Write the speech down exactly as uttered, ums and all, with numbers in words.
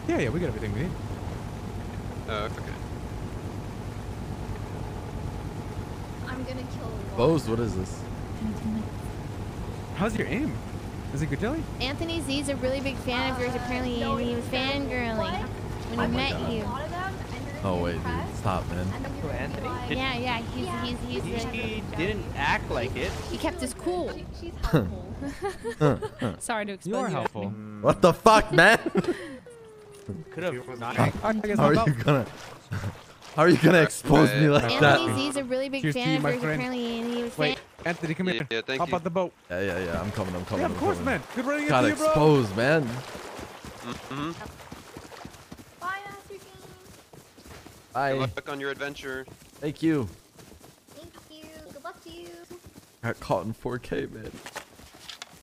Yeah, yeah, we got everything we need. Oh, okay. I'm gonna kill one. Bose, what is this? How's your aim? Is it good, Jelly? AnthonyZ's a really big fan of yours, apparently, no, and he was it's fangirling when he I met went to you. a lot of them, and they're Oh gonna wait, be dude, impressed, stop, man. and then you're Who, gonna be Anthony? like, Yeah, yeah, he's Yeah. he's he's He the, didn't act like it. he kept his cool. She, she's helpful. Sorry to You are expose you. helpful. What the fuck, man? Could have not. All right, I guess How are I'm you out. gonna? How are you gonna expose me like that? AnthonyZ's a really big Cheers to fan you, of my yours, friend. apparently, and he was Wait, fan. Anthony, come Yeah, here. yeah, thank Hop you. out the boat. Yeah, yeah, yeah. I'm coming. I'm coming. Yeah, I'm of course, coming. man. Good running Got into you, bro. exposed, man. Mm-hmm. Bye, Master King. Bye. Good luck on your adventure. Thank you. Thank you. Good luck to you. Got caught in four K, man.